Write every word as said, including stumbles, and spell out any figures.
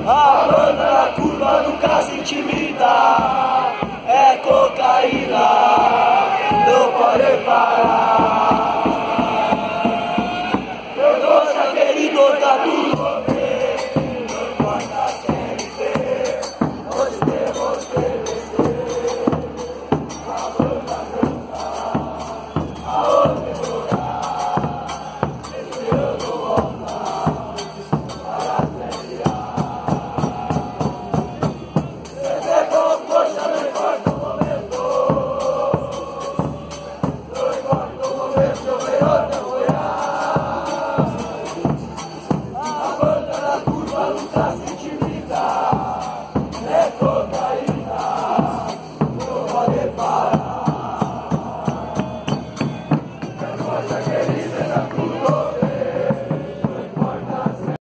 A banda na curva nunca se intimida. É cocaína, não pode parar. Eu gosto daquele gosto da tudo. Não importa a série B, hoje temos T V C. A banda cantar, aonde morar, esse ano voltar para a série A. Sempre é bom, poxa, não importa o momento. Não importa o momento, o melhor não foi a. A banda na curva nunca se